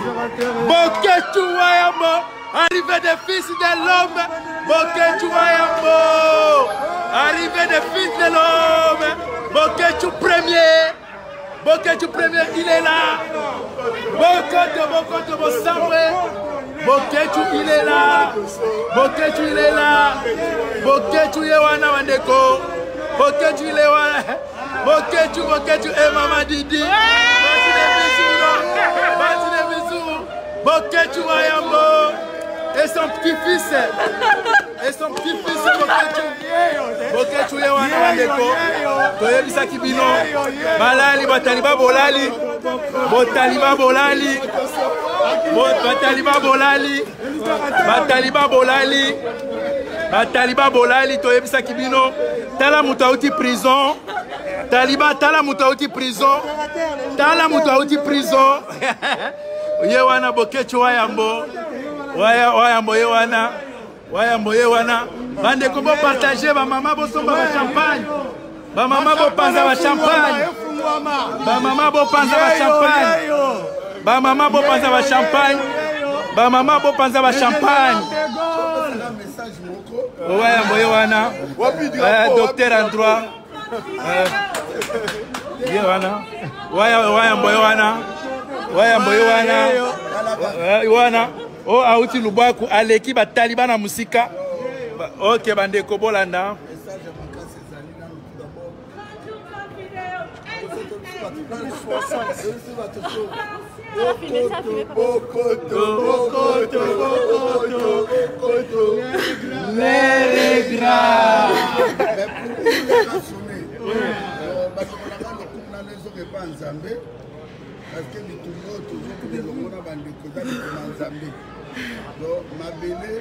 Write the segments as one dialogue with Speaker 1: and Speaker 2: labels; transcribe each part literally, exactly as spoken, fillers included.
Speaker 1: Boketu Wayambo, arrivée des fils de l'homme. Boketu Wayambo, arrivée des fils de l'homme. Boketu premier. Boketu premier, il est là. Boketu, Boketu, Bosamwe. Boketu, il est là. Boketu, il est là. Boketu, Yewana Wandeko. Boketu, il est là. Boketu, Boketu, et Maman Didi. Boketu Wayambo et son petit-fils et son petit-fils Boketu Boketu Yewana Wandeko toyebisa kibino balali bataliba bolali botaliba bolali bataliba bolali bataliba bolali bataliba bolali toyebisa kibino tala mutu auti prison taliba tala mutu auti prison tala mutu auti prison Yewana Boketu Wayambo Wayambo Yewana Wayambo Yewana bande ko bo partager ba mama bo somba ba champagne ba mama bo panza ba champagne ba mama bo panza ba champagne ba mama bo panza ba champagne ba mama bo panza ba champagne Wayambo Yewana docteur en droit Yewana Wayambo Yewana Wayambo Yewana Yewana o auti Lubwaku aleki bataliba na musika ok bandeko bolanda les gras parce que les tournois toujours que les lomos na bande koza ni komanzambe donc mabele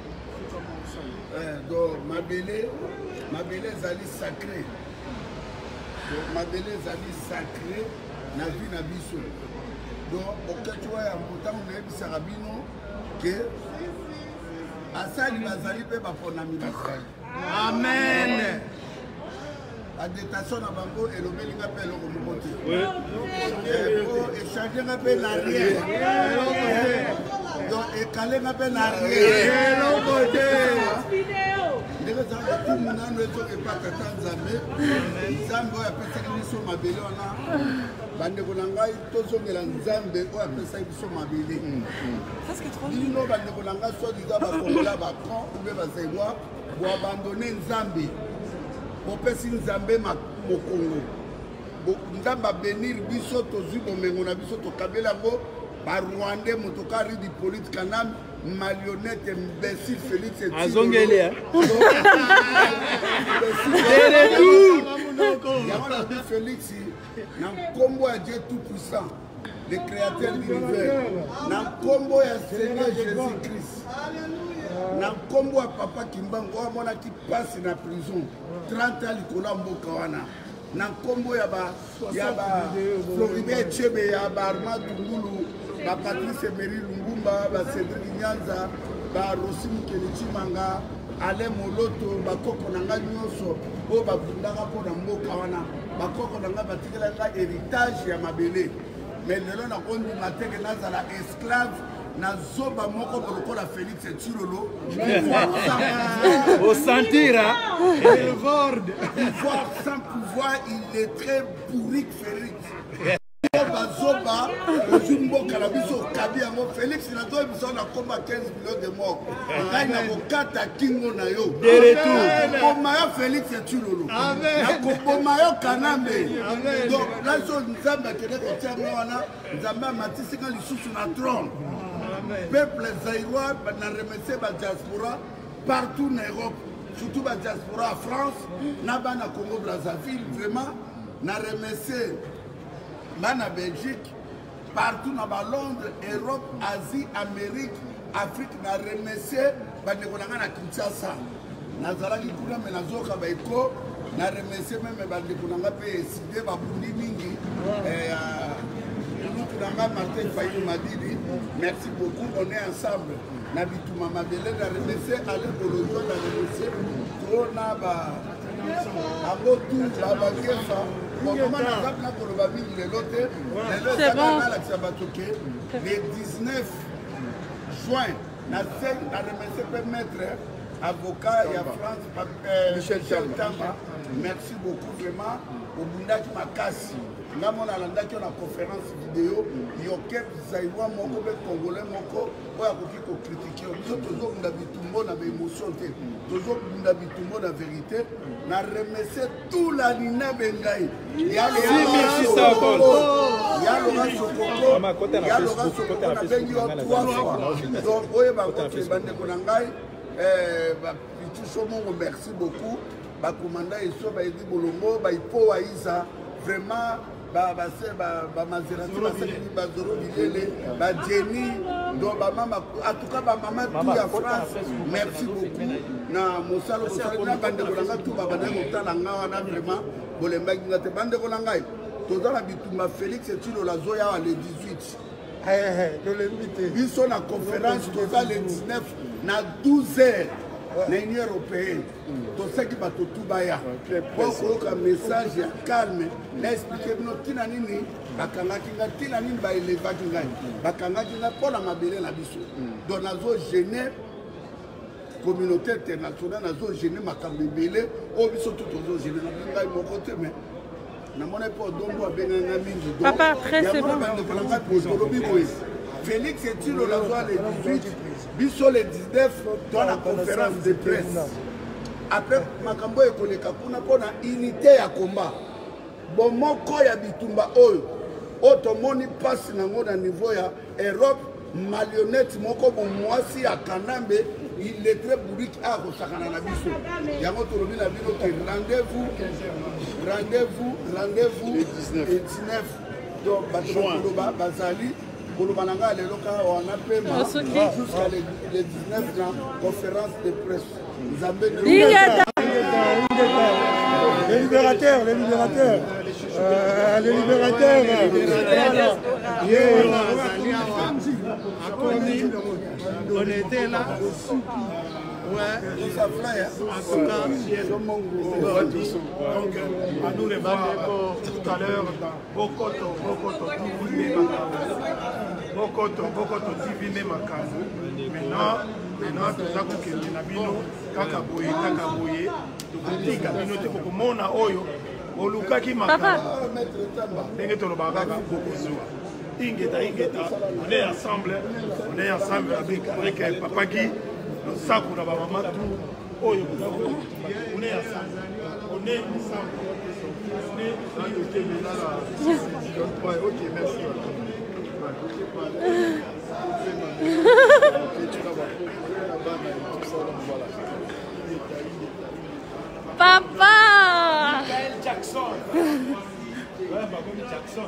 Speaker 1: donc mabele mabele zali sacré donc mabele zali sacré na vie na biso donc okati wa ya mbotango na yebisa rabino que asali bazali pe baponami basali amen. La détention na bango et le belinga pe le remonte. Oui. Pour échanger un peu l'arrière. Donc écaler un peu l'arrière. L'autre côté. Les gens tout le monde ne sont pas tant Zambé. Zambé a pensé qu'ils sont mabélés on a. Bande kolanga tozo ngela Zambé o a pensé qu'ils sont mabélés. Ça c'est trop. Ils n'ont bande kolanga soit disant ba kongola ba prend ou ba zewa pour abandonner Zambé. Bopesi Nzambe mokongo Nzambe benir biso tozwi bomengo na biso tokabela ngo ba Rwandais motokari di politique kanam marionnette imbécile Félix azongele hein Félix na kombo ya Dieu tout puissant le créateur de l'univers na kombo ya Seigneur Jésus-Christ na kombo ya papa Kimbango amona ki passe na prison trente ans likola mboka wana na kombo ya ba ya ba Floribert Chebe ya ba Armand Tungulu ba Patrice Emery Lumumba ba Cédric Nyanza ba Rosine Kenichimanga Ale Moloto ba koko nanga nyonso o ba vundaka po na mboka wana ba koko nanga batikela nga héritage ya mabele mais lelo na kondi mateke nazala esclave na zoba moko lokola Félix Tshilolo au sentir le vorde pouvoir sans pouvoir il est très pourri Félix zoba zoba ozumbo kalabiso kabi yango Félix na toi biso na komba quinze millions de morts ngai na kokata kingo na yo de retour au mayo Félix Tshilolo na koboma yo kanambe donc la chose Nzambe kene ko tianga wana Nzambe matisika lisusu na trône. Peuple zaïrois na remercier la diaspora partout en Europe, surtout la diaspora en France, na bana Congo Brazzaville, vraiment na remercier na Belgique, partout na Londres, Europe, Asie, Amérique, Afrique, na remercier bana konanga na Kinshasa. Na zalaki kuna me na zoka ba eko, na remercier même bana konanga pe sidé ba bundi mingi eh Martin Fayou m'a dit merci beaucoup, on est ensemble. Nabitou Mama Belé, la remercier, Alain Bolozo, la remercier, Trona, Avant tout, la baguette, bon, comment on a appelé pour le babi, il est l'autre.
Speaker 2: C'est bon.
Speaker 1: Le dix-neuf juin, on a remercié le maître, avocat et à France, euh, Michel Tamba. Merci beaucoup vraiment. Au Bundaki Makasi. Nous avons une conférence vidéo. Il y a quelques Moko, Congolais, Moko, qui ont critiqué. Nous avons une émotion. Nous avons une vérité. Nous avons remercié tout la Nina Bengaï. Il y a le Sokoko. Il y a le Sokoko. Il y a le Sokoko. Il y a le Sokoko. Merci beaucoup. Ba commandant Eso ba Edi Bolongo ba Ipo Aiza vraiment ba ba se ba ba Maserati ba se ba Zoro Bilele ba Jenny donc ba mama en tout cas ba maman tout ya France merci beaucoup na mosalo mosalo na bande kolanga tout ba bande motala nga wana vraiment bolemba ngate bande kolanga to dans la bitumba Félix et tu la zoya le dix-huit eh eh de l'inviter biso na conférence to le dix-neuf na douze heures l'Union européenne, tout ce qui va tout baya. Pour un message calme, l'expliquer nous tina nini, bakanga kinga tina nini ba eleva kinga, bakanga kinga pour la mabele la biso. Donc nazo gêner communauté internationale, nazo gêner makambele, o biso tout ozo gêner na kinga mon côté mais na mona pas dongo abenga mingi.
Speaker 2: Papa très c'est bon.
Speaker 1: Félix et Tilo la soirée le dix-huit, Bisso le dix-neuf dans la conférence de presse. Après, Makambo et Koleka, on a une unité à combat. Bon, mon corps ya bitumba oyo. Automoni passe dans le niveau ya Europe, marionnette, mon corps, moi si à Kanambe, il est très bourrique à Rosakana Bisso. Yango Tolobi la ville, rendez-vous, rendez-vous, rendez-vous, le dix-neuf. Donc, Juin, Bazali. Jusqu'à le dix-neuf ans, conférence de presse.
Speaker 3: Les libérateurs, les libérateurs. Euh, les libérateurs.
Speaker 4: On était là. Ouais. Donc, à nous les voir tout à l'heure, Bokoto, Bokoto, Divine Makambo. Bokoto, Bokoto, Divine Makambo. Maintenant, maintenant, tout ça, que les Nabino, Kakaboye, Kakaboye, tout Kabino, tout le monde a Oyo, Olukaki Makambo. Ingeta, Ingeta, on est ensemble, on est ensemble avec, avec Papa Guy. Nous savons que nous avons tout. On est ensemble. On est ensemble. Ok, merci.
Speaker 2: Papa
Speaker 4: Michael Jackson. Ouais, pas comme Jackson.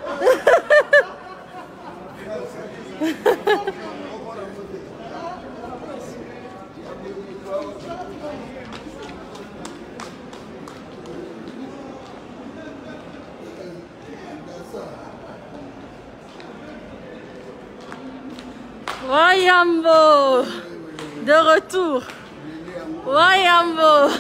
Speaker 2: Wayambo de retour. Wayambo.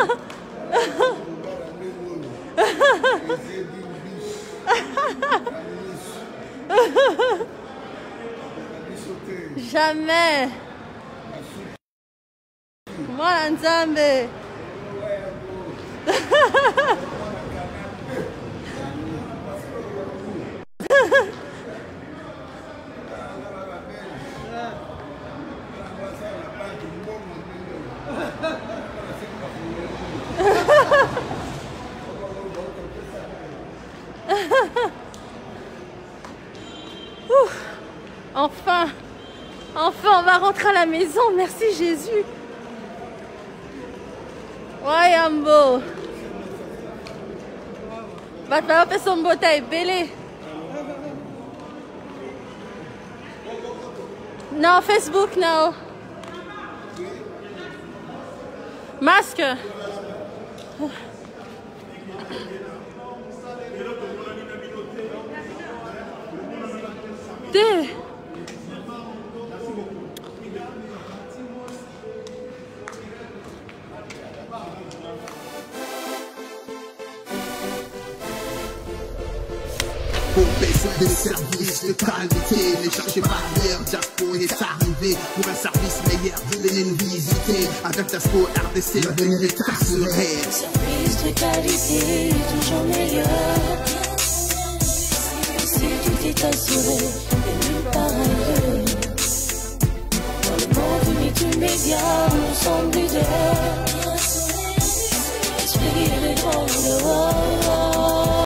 Speaker 2: Jamais. Moi, Nzambe. Enfin, enfin, on va rentrer à la maison. Merci Jésus. Wayambo. Bato ba fait son bota ebele. Non, Facebook now. Masque. Té.
Speaker 5: service de qualité. Ne cherchez pas ailleurs, Jaspo est arrivé pour un service meilleur. Venez nous visiter avec Jaspo R D C, l'avenir est assuré.
Speaker 6: Service de qualité, toujours meilleur. Si tout est assuré, et nulle part ailleurs. Dans le monde multimédia, nous sommes des